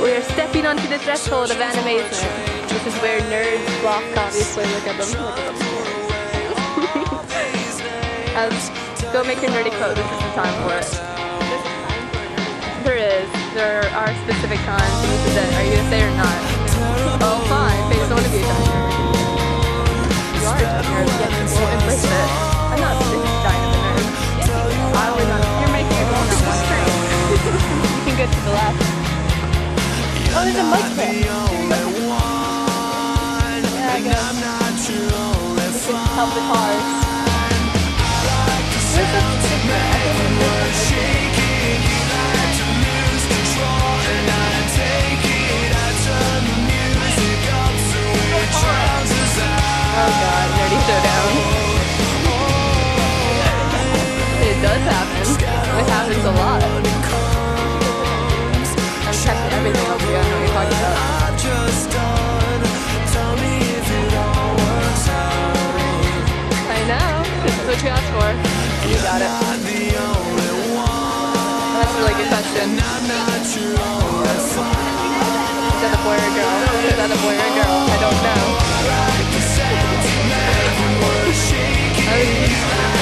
We are stepping onto the threshold of animation. This is where nerds block, obviously. Look at them. Look at them. Go make your nerdy quote. This is the time for it. There is. There are specific times, and this is it. Are you gonna say it or not? Oh, fine. Faye doesn't want to be a giant nerd. You are a giant nerd. Yes, we'll embrace it. I'm not a giant of a nerd. I was not. You're making it going on one stream. You can go to the left. Oh, there's a mic there. Yeah, I guess. We can help the cars. Where's the sticker? I don't know. Oh god, nerdy showdown. It does happen. It happens a lot. I'm checking everything else. I know what you're talking about. I know. This is what you asked for. And you got it. That's a really good question. Is that a boy or a girl? Is that a boy or a girl? I don't know.